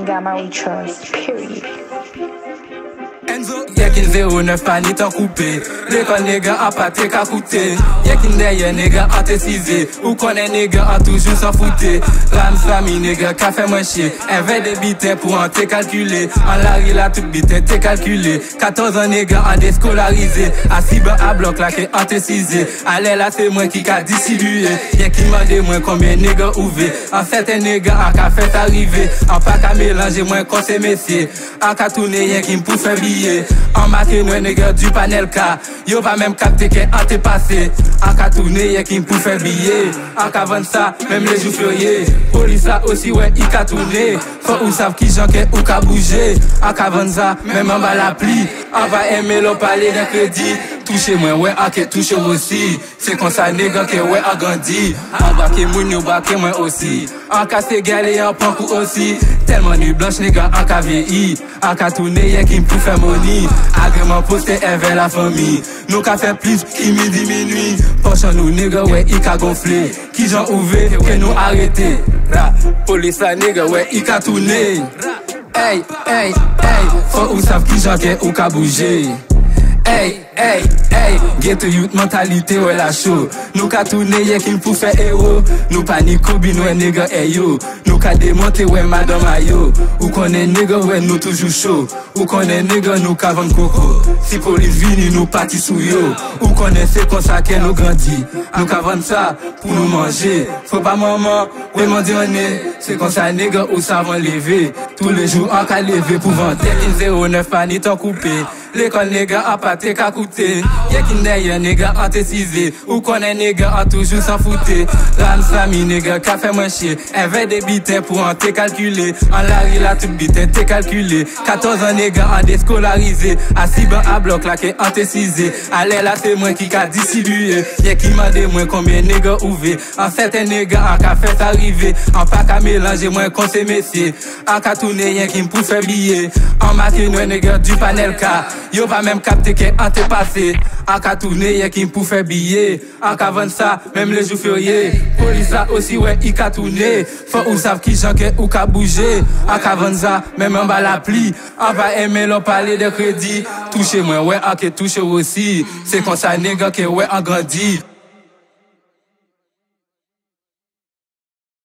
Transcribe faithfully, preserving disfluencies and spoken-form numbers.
got my we trust, period. Y'a qu'une zéro neuf pas ni t'en coupé. L'école nègre a pas t'es qu'à coûter. Y'a qu'une derrière nègre a t'essisé. Ou connaît nègre a toujours s'en fouté. Ram famille nègre qu'a fait moins chier. Un verre de bitins pour en t'es calculé. En l'arri la toute bitins t'es calculé. quatorze ans nègre en déscolarisé. À six bas à bloc là qui en t'essisé. Allez là c'est moi qui qu'a distribué. Y'a qui m'a demandé moins combien nègre ouvé. En certains nègre a qu'a fait arriver. En pas qu'à mélanger moins qu'on c'est messieurs. En qu'à tourner y'a qui m'pousse faire billet. En marqué nous nègre du panel K. Yo pas même capté qu'est en t'est passé. En qu'à tourner y'a qui m'pousse faire billet. En qu'à vendre ça même les jours fériés. Police là aussi ouais il qu'a tourné. Faut ou savent qui j'en qu'est ou qu'a bougé. En qu'à vendre ça même en bas la pli. On va aimer le parler d'un crédit. Touchez moi ouais à que touche aussi. C'est comme ça nègre que ouais a grandi. En bas que moun yo bas que moi aussi. En cas c'est galé en pan coup aussi. Tellement nu blanche nègre en cas vieilli. En cas tourner y'a qui m'pou faire money. Agrément posté vers la famille. Nous qu'a fait plus qui midi minuit. Pochon nous nègre ouais il qu'a gonflé. Qui j'en ouvert que nous arrêté. Police la nègre ouais il qu'a tourné. Hey hey hey. Faut ou savent qui j'en qu'est ou qu'a bougé. Hey, hey, hey, get youth mentalité ouais la show. Nous qu'a tourné y'a qui m'pou faire héros. Nous pas ni Kobe nous nègre hey yo. Nous qu'a démonté ouais madame ayo. Ou connaît nègre ouais nous toujours chaud. Ou connaît nègre nous qu'a vendre coco. Si police vini nous parti sous yo. Ou connaît c'est comme ça que nous grandit. Nous qu'a vendre ça pour nous manger. Faut pas maman, ouais mon dieu c'est comme ça nègre ou savant lever. Tous les jours en qu'a lever pour vendre. Une zéro neuf pas ni t'en coupé. L'école nègre a pas t'es qu'à coûter. Y'a qu'une derrière nègre a t'essisé. Ou connaît nègre a toujours s'en fouté. Ram famille nègre qu'a fait moins chier. Un verre de bitins pour en t'es calculé. En l'arri la toute bitin t'es calculé. quatorze ans nègre en déscolarisé. À six bas à bloc là qui en t'essisé. Allez là c'est moi qui qu'a distribué. Y'a qui m'a demandé moins combien nègre ouvé. En certains nègre en qu'a fait arriver. En pas qu'à mélanger moins qu'on c'est messieurs. En qu'à tourner y'a qui m'pou faire billet. En marqué nous nègre du panel K. Yo pas même capté qu'est en t'est passé. En qu'à tourner y'a qui m'pou faire billet. En qu'à vendre ça même les jours fériés. Police là aussi ouais il qu'a tourné. Faut ou savent qui j'en qu'est ou qu'a bougé. En qu'à vendre ça même en bas la pli. On va aimer leur parler de crédit. Touchez moi ouais à que touche aussi. C'est comme ça nègre que ouais en grandi.